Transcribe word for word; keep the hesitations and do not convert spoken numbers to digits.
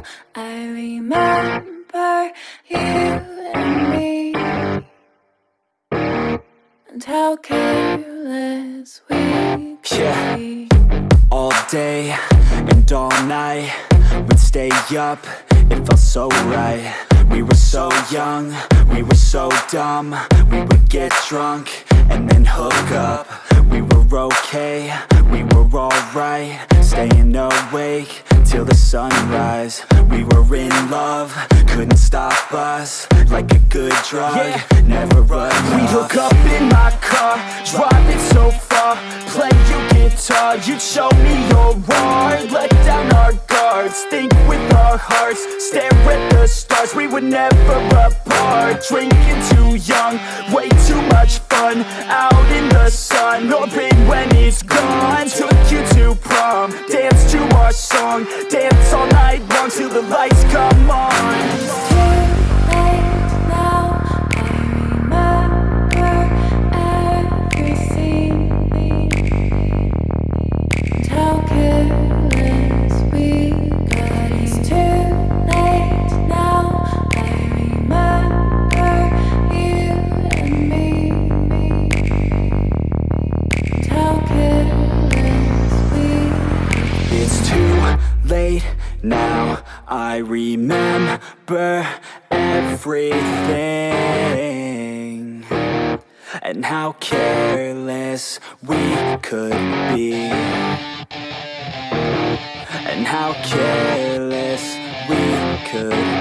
I remember you and me, and how careless we could Yeah. be. All day and all night, we'd stay up, it felt so right. We were so young, we were so dumb. We would get drunk and then hook up. We were okay, we were alright, staying awake till the sunrise. We were in love, couldn't stop us, like a good drug, yeah. Never enough. We'd hook up in my car, driving so far, play you guitar, you'd show me your art, let down our guards, think with our hearts, stare at the stars. We were never apart, drinking too young, way too much fun, out in the sun, or rain when it's gone. Took you to prom, dance to our song, dance all night long till the lights come on. It's too late now, I remember everything, and how careless we got. It's too late now, I remember you and me, and how careless we got. It's too late now, I remember everything, and how careless we could be, and how careless we could